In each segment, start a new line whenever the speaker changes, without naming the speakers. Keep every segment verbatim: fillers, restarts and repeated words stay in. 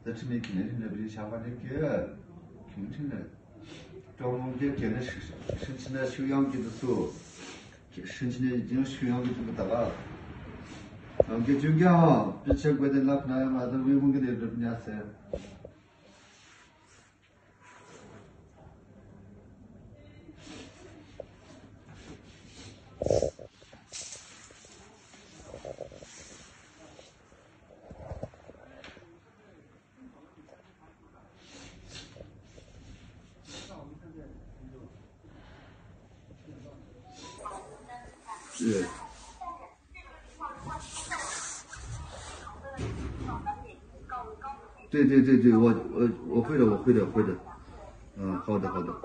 在这里肯定是那边想法的个，肯定的。找我们这给的是申请的修养给的多，申请的已经修养给这个大了。然后给就讲，比起国的那可能嘛，都为我们给的这边噻。是。对对对对，我我我会的，我会的，会的。嗯，好的好的。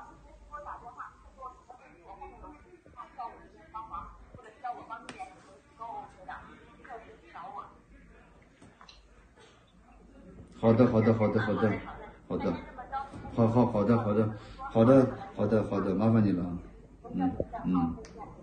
好的好的好的好的好的，好好好的好的好的好的好的，麻烦你了。嗯嗯。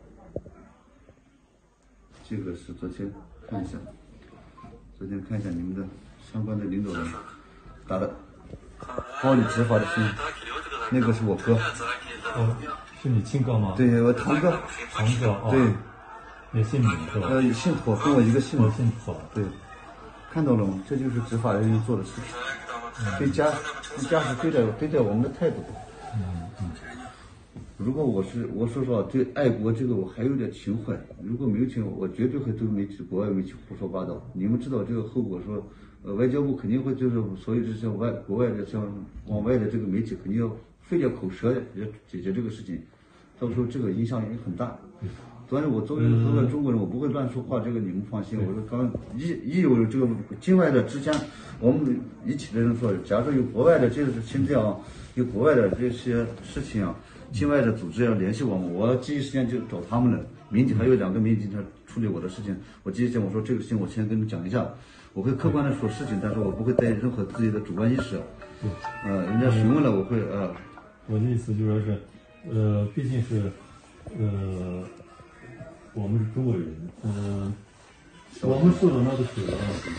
这个是昨天看一下，昨天看一下你们的相关的领导人打的帮你执法的信，那个是我哥。
哦，是你亲哥吗？
对，我堂哥。
堂哥哦。
对。
也姓闵是吧？
呃，姓妥，跟我一个姓。
我姓妥。
对，看到了吗？这就是执法人员做的事情，对家对家属对待对待我们的态度。
嗯嗯。
如果我是我说实话，对爱国这个我还有点情怀。如果没有情怀，我绝对会对媒体、国外媒体胡说八道。你们知道这个后果说，呃，外交部肯定会就是所有这些外国外的像往外的这个媒体肯定要费点口舌来解决这个事情，到时候这个影响也很大。所以我作为作为中国人，我不会乱说话，这个你们放心。我说刚一一有这个境外的之间，我们一起的人说，假如说有国外的这个情这样，有国外的这些事情啊。境外的组织要联系我们，我要第一时间就找他们了。民警还有两个民警他处理我的事情，我第一时间我说这个事情我先跟你们讲一下，我会客观的说事情，但是我不会带任何自己的主观意识。
对，
呃，人家询问了我会呃。
我的意思就说是，呃，毕竟是，呃，我们是中国人，嗯、呃，我们受到那个水了。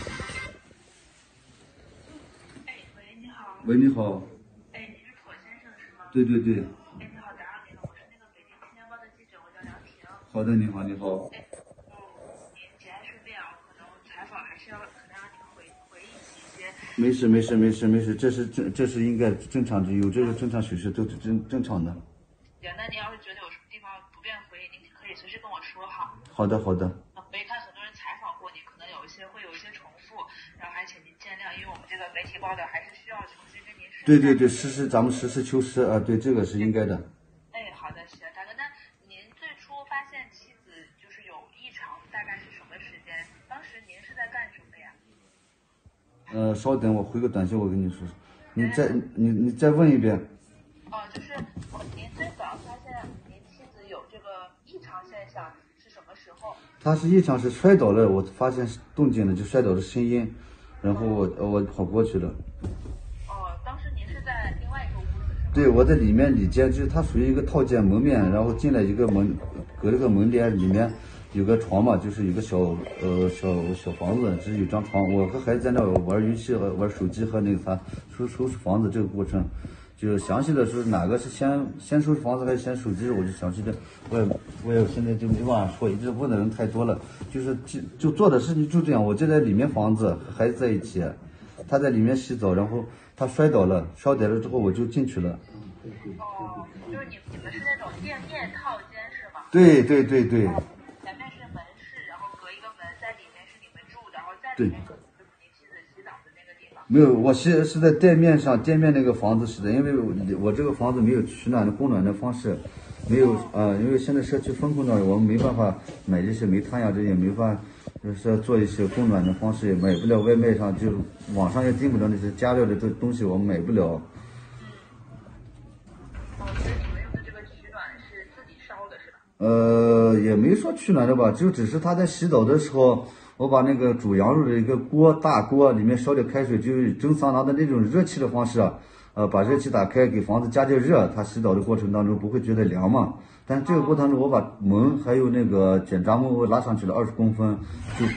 哎，喂，你好。
喂，你好。
哎，你是妥先生是吗？
对对对。
哎，你好，打扰您了，我是那个北京青年报的记者，我叫梁婷。
好的，你好，你好。
哎，嗯，您节哀顺变啊，可能采访还是要可能让您回回忆起一些。
没事没事没事没事，这是这这是应该正常的，有这个正常水事都是正正常的。
对，那您要是觉得有什么地方不便回忆，您可以随时跟我说哈。
好的好的。
我一看很多人采访过你，可能有一些会有一些重复，然后还请您见谅，因为我们这个媒体报道还是需要重新跟您审。
对对对，实事咱们实事求是啊，对，这个是应该的。
哎，好的，行，大哥，那您最初发现妻子就是有异常，大概是什么时间？当时您是在干什么呀？
呃，稍等，我回个短信，我跟你说，你再你你再问一遍。
哦，就是您最早发现您妻子有这个异常现象是什么时候？
她是异常是摔倒了，我发现动静了，就摔倒的声音，然后我我跑过去了。
哦，当时您是在另外一个屋子是吗？
对，我在里面里间，就是它属于一个套间门面，然后进来一个门，隔了个门帘，里面有个床嘛，就是有个小呃小小房子，只是有张床，我和孩子在那玩游戏和玩手机和那个啥收收拾房子这个过程。就详细的是哪个是先先收拾房子还是先手机，我就详细的，我也我也现在就没办法说，一直问的人太多了，就是就就做的事情就这样，我就在里面房子和孩子在一起，他在里面洗澡，然后他摔倒了，摔倒了之后我就进去了。
哦，就是你你们是那种店面套间是吗？
对对对对。
哦，前面是门市，然后隔一个门，在里面是你们住的，然后在里面就是你妻子洗澡的那个地方。
没有，我是是在店面上，店面那个房子是的，因为我我这个房子没有取暖的供暖的方式，没有啊、呃，因为现在社区封控呢，我们没办法买这些煤炭呀，这也没办法，就是做一些供暖的方式，也买不了外卖上，就网上也订不了那些加料的这东西，我们买不了。
哦，所以你们用的这个取暖是自己烧的是吧？
呃，也没说取暖的吧，就只是他在洗澡的时候。我把那个煮羊肉的一个锅大锅里面烧点开水，就是蒸桑拿的那种热气的方式啊，呃，把热气打开，给房子加点热，他洗澡的过程当中不会觉得凉嘛。但这个过程中，我把门还有那个卷闸门我拉上去了二十公分，就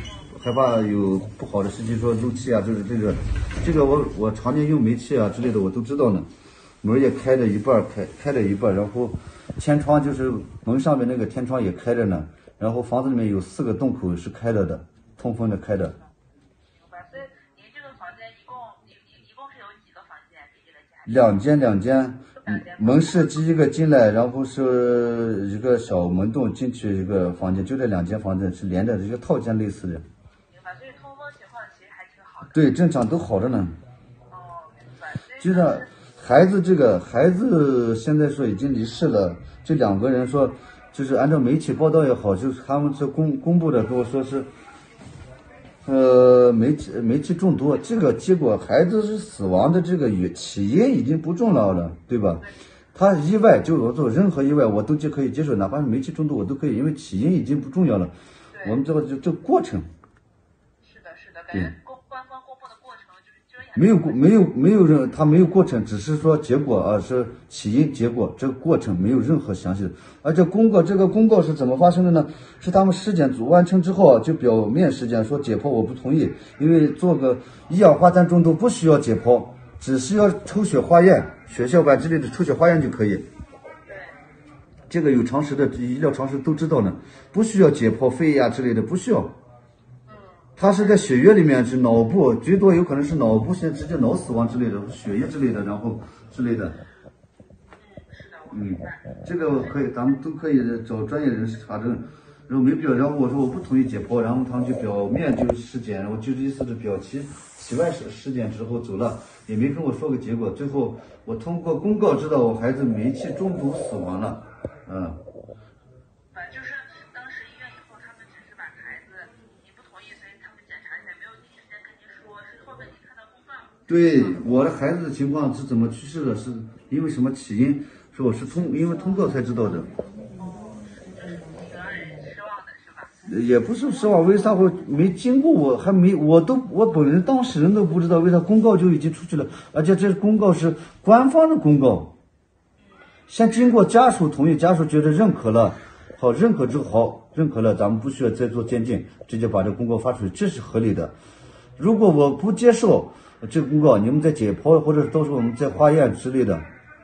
害怕有不好的事情，说漏气啊，就是这个，这个我我常年用煤气啊之类的，我都知道呢。门也开着一半，开开了一半，然后天窗就是门上面那个天窗也开着呢，然后房子里面有四个洞口是开着的，通风的开着。
明白。所以您这个房间一共一一一共是有几个房间？给这个家？
两间两间。门是第一个进来，然后是一个小门洞进去一个房间，就这两间房子是连着的一个套间类似的。
明白，所以通风情况其实还挺好的。
对，正常都好着呢。
哦，明白。
就是孩子这个孩子现在说已经离世了，这两个人说，就是按照媒体报道也好，就是他们是公公布的跟我说是。呃，煤气煤气中毒，这个结果孩子是死亡的这个起因已经不重要了，对吧？他意外就我做任何意外我都就可以接受，哪怕是煤气中毒我都可以，因为起因已经不重要了。我们这个就这个过程。
是的，是的，感觉公官方公布的过程就是遮掩。
没有过，没有没有任，他没有过程，只是说结果啊是起因结果，这个过程没有任何详细的。而且公告这个公告是怎么发生的呢？是他们尸检组完成之后啊，就表面尸检说解剖我不同意，因为做个一氧化碳中毒不需要解剖，只需要抽血化验、血小板之类的抽血化验就可以。这个有常识的医疗常识都知道呢，不需要解剖肺呀之类的，不需要。他是在血液里面是脑部，最多有可能是脑部先直接脑死亡之类的，血液之类的，然后之类的。嗯，这个可以，咱们都可以找专业人士查证。然后没必要，然后我说我不同意解剖，然后他们就表面就尸检，然后就是意思是表其体外尸尸检之后走了，也没跟我说个结果。最后我通过公告知道我孩子煤气中毒死亡了，嗯。
反正就是当时医院以后，他们只是把孩子你不同意，所以他们检查起来没有第一时间跟您说，是后面您看到公告。
对，我的孩子的情况是怎么去世的，是因为什么起因？是我是通因为通告才知道的。
就是挺让人失望的，是吧？
也不是失望，为啥会没经过我还没我都我本人当事人都不知道，为啥公告就已经出去了？而且这公告是官方的公告，先经过家属同意，家属觉得认可了，好认可之后好认可了，咱们不需要再做鉴定，直接把这公告发出去，这是合理的。如果我不接受这个公告，你们再解剖或者到时候我们再化验之类的。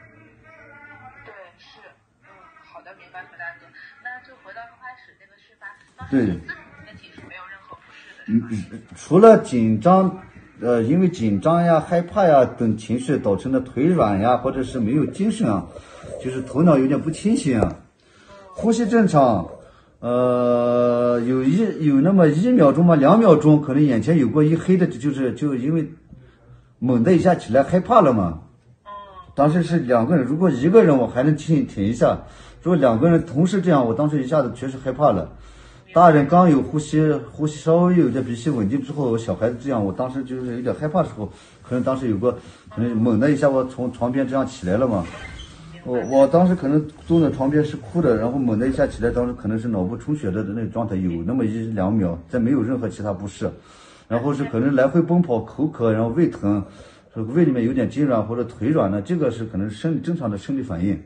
对，嗯，除了紧张，呃，因为紧张呀、害怕呀等情绪导成的腿软呀，或者是没有精神啊，就是头脑有点不清醒啊，呼吸正常，呃，有一有那么一秒钟嘛，两秒钟，可能眼前有过一黑的，就是就因为猛的一下起来害怕了嘛。当时是两个人，如果一个人我还能挺挺一下，如果两个人同时这样，我当时一下子确实害怕了。大人刚有呼吸，呼吸稍微有点鼻息稳定之后，小孩子这样，我当时就是有点害怕的时候，可能当时有个，可能猛的一下，我从床边这样起来了嘛。我我当时可能坐在床边是哭的，然后猛的一下起来，当时可能是脑部充血的那个状态，有那么一两秒，再没有任何其他不适，然后是可能来回奔跑，口渴，然后胃疼，胃里面有点痉挛或者腿软呢，这个是可能是生理正常的生理反应。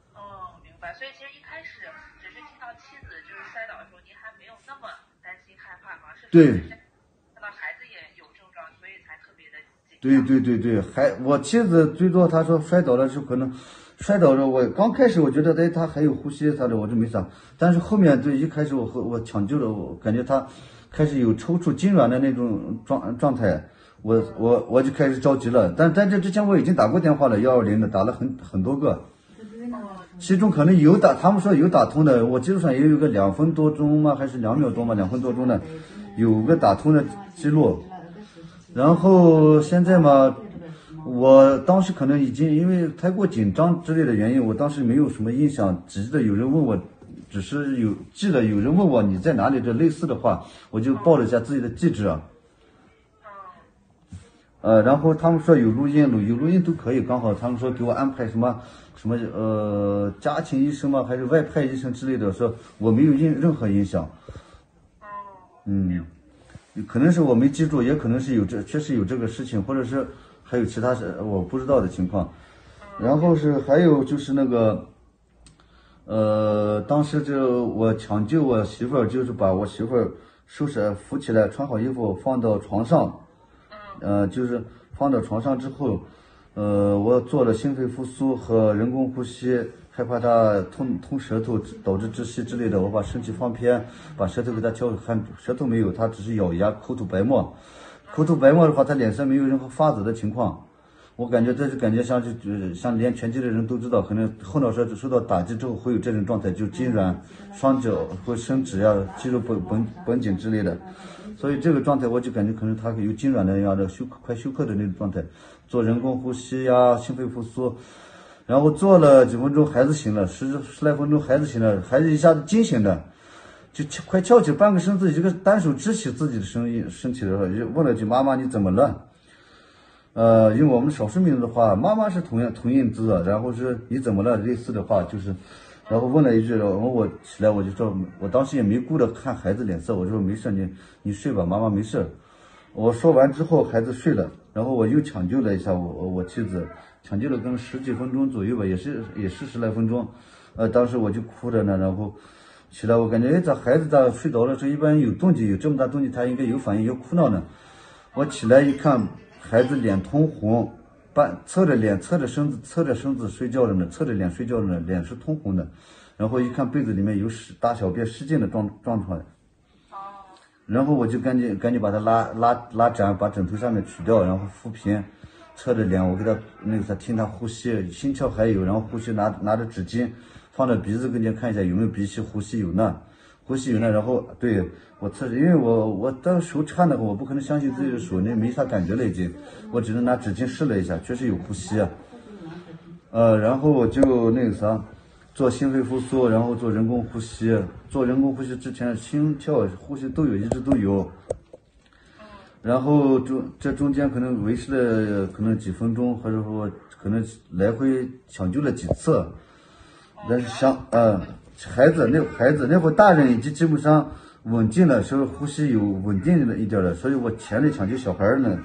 对，
看到孩子也有症状，所以才特别的紧张。
对对对对，还我妻子最多她说摔倒的时候可能摔倒了，我刚开始我觉得哎她还有呼吸啥的，我就没啥，但是后面对一开始我和我抢救了，我感觉她开始有抽搐痉挛的那种状状态，我我我就开始着急了，但但这之前我已经打过电话了，幺二零的打了很很多个。其中可能有打，他们说有打通的，我记录上也有个两分多钟吗？还是两秒多吗？两分多钟的，有个打通的记录。然后现在嘛，我当时可能已经因为太过紧张之类的原因，我当时没有什么印象，只记得有人问我，只是有记得有人问我你在哪里，这类似的话，我就报了一下自己的地址啊。呃，然后他们说有录音，录有录音都可以，刚好他们说给我安排什么什么呃家庭医生吗？还是外派医生之类的，说我没有印任何影响。嗯，可能是我没记住，也可能是有这确实有这个事情，或者是还有其他事我不知道的情况。然后是还有就是那个，呃，当时就我抢救我媳妇儿，就是把我媳妇儿收拾扶起来，穿好衣服放到床上，呃，就是放到床上之后，呃，我做了心肺复苏和人工呼吸，害怕它通通舌头导致窒息之类的，我把身体放偏，把舌头给它敲看，舌头没有，它只是咬牙口吐白沫，口吐白沫的话，他脸色没有任何发紫的情况。我感觉这是感觉像是像连拳击的人都知道，可能后脑勺受到打击之后会有这种状态，就痉挛、双脚会伸直呀、肌肉绷绷绷紧之类的。所以这个状态我就感觉可能他有痉挛的样的休克快休克的那种状态，做人工呼吸呀、心肺复苏，然后做了几分钟，孩子醒了，十十来分钟孩子醒了，孩子一下子惊醒的，就快翘起半个身子，一个单手支起自己的声音身体的时候，就问了句妈妈你怎么了？呃，因为我们少数民族的话，妈妈是同样同音字，然后是你怎么了？类似的话就是，然后问了一句，然后我起来我就说，我当时也没顾着看孩子脸色，我说没事，你你睡吧，妈妈没事。我说完之后，孩子睡了，然后我又抢救了一下我我妻子，抢救了跟十几分钟左右吧，也是也是十来分钟，呃，当时我就哭着呢，然后起来我感觉，哎，这孩子咋睡着了？这一般有动静，有这么大动静，他应该有反应，有哭闹呢。我起来一看。孩子脸通红，半侧着脸、侧着身子、侧着身子睡觉着呢，侧着脸睡觉着呢，脸是通红的。然后一看被子里面有屎大小便失禁的状状况，然后我就赶紧赶紧把他拉拉拉展，把枕头上面取掉，然后扶平，侧着脸，我给他那个他听他呼吸，心跳还有，然后呼吸拿拿着纸巾放在鼻子跟前看一下有没有鼻息，呼吸有呢。呼吸有呢，然后对我测，因为我我当手颤的话，我不可能相信自己的手，那没啥感觉了已经，我只能拿纸巾试了一下，确实有呼吸啊。呃，然后我就那个啥，做心肺复苏，然后做人工呼吸，做人工呼吸之前心跳、呼吸都有，一直都有。然后中这中间可能维持了可能几分钟，或者说可能来回抢救了几次，但是想呃。孩子那孩子那会大人已经基本上稳定了，稍微呼吸有稳定了一点了，所以我全力抢救小孩呢，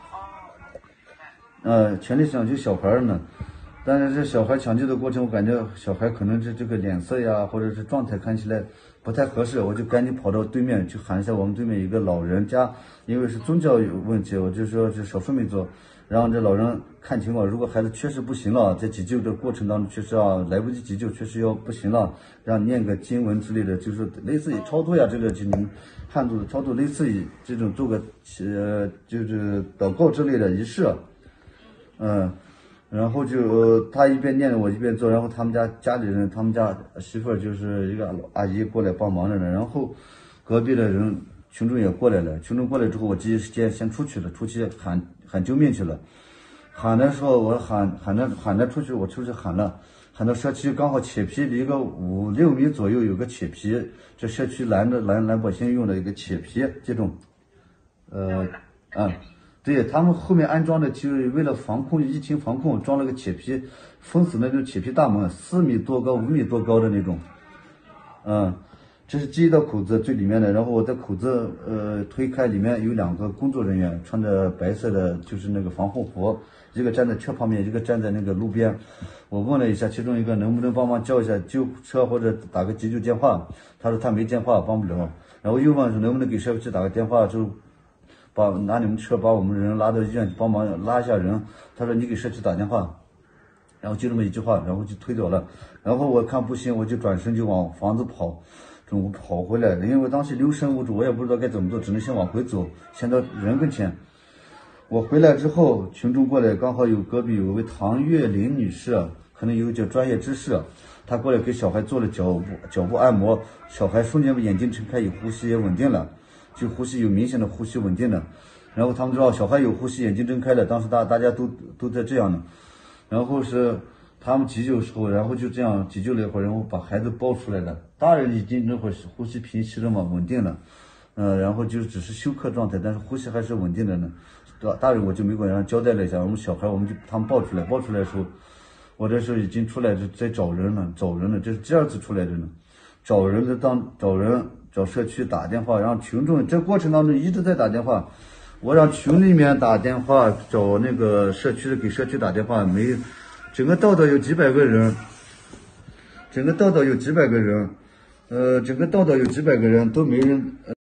呃，全力抢救小孩呢，但是这小孩抢救的过程，我感觉小孩可能是这个脸色呀，或者是状态看起来不太合适，我就赶紧跑到对面去喊一下我们对面一个老人家，因为是宗教有问题，我就说是少数民族。让这老人看情况，如果孩子确实不行了，在急救的过程当中确实啊来不及急救，确实要不行了，让念个经文之类的，就是类似于超度呀，这个就你们汉族的超度，类似于这种做个呃就是祷告之类的仪式，嗯，然后就他一边念着我一边做，然后他们家家里人，他们家媳妇儿就是一个阿姨过来帮忙着呢，然后隔壁的人群众也过来了，群众过来之后，我第一时间先出去了，出去喊。喊救命去了，喊的时候我喊喊着喊着出去，我出去喊了，喊到社区刚好铁皮离个五六米左右有个铁皮，这社区拦着拦拦百姓用的一个铁皮这种，呃啊，对他们后面安装的就是为了防控疫情防控，装了个铁皮封死那种铁皮大门，四米多高五米多高的那种，嗯。这是第一道口子最里面的，然后我在口子呃推开，里面有两个工作人员，穿着白色的就是那个防护服，一个站在车旁边，一个站在那个路边。我问了一下，其中一个能不能帮忙叫一下救护车或者打个急救电话，他说他没电话帮不了。然后又问说能不能给社区打个电话，就把拿你们车把我们人拉到医院帮忙拉一下人。他说你给社区打电话。然后就这么一句话，然后就推走了。然后我看不行，我就转身就往房子跑。中午跑回来，因为我当时留神无主，我也不知道该怎么做，只能先往回走，先到人跟前。我回来之后，群众过来，刚好有隔壁有位唐月玲女士，可能有点专业知识，她过来给小孩做了脚部脚部按摩，小孩瞬间眼睛睁开，有呼吸也稳定了，就呼吸有明显的呼吸稳定了。然后他们知道小孩有呼吸，眼睛睁开了，当时大大家都都在这样呢。然后是他们急救的时候，然后就这样急救了一会儿，然后把孩子抱出来了。大人已经那会儿呼吸平息了嘛，稳定了，呃，然后就只是休克状态，但是呼吸还是稳定的呢。大人我就没管，然后交代了一下，我们小孩我们就他们抱出来，抱出来的时候，我这时候已经出来在找人了，找人了，这是第二次出来的呢，找人的当找人找社区打电话，让群众这过程当中一直在打电话，我让群里面打电话找那个社区的给社区打电话，没，整个道道有几百个人，整个道道有几百个人。呃，整个道道有几百个人都没人。